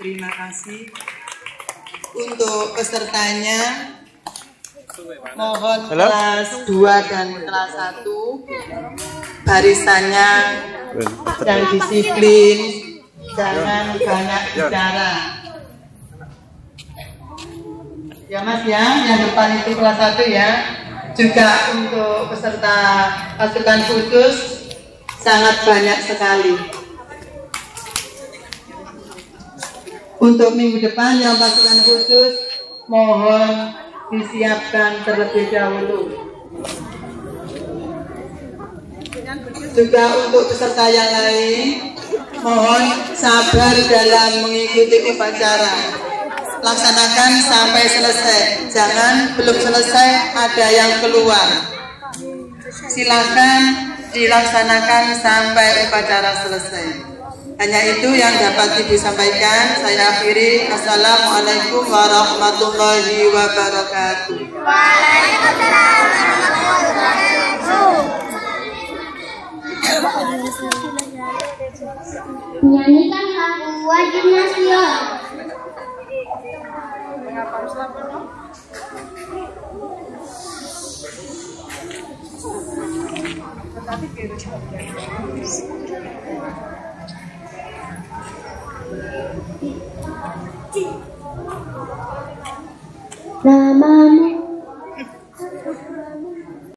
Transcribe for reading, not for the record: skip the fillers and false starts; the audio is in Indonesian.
Terima kasih. Untuk pesertanya mohon kelas 2 dan kelas 1 barisannya yang disiplin, jangan banyak bicara. Ya Mas ya, yang depan itu kelas 1 ya. Juga untuk peserta pasukan khusus sangat banyak sekali. Untuk minggu depan yang pasukan khusus mohon disiapkan terlebih dahulu. Juga untuk peserta yang lain mohon sabar dalam mengikuti upacara. Laksanakan sampai selesai. Jangan belum selesai ada yang keluar. Silakan dilaksanakan sampai upacara selesai. Hanya itu yang dapat Ibu sampaikan. Saya akhiri. Assalamualaikum warahmatullahi wabarakatuh. Waalaikumsalam warahmatullahi wabarakatuh. Menyanyikan lagu wajib nasional. Tetapi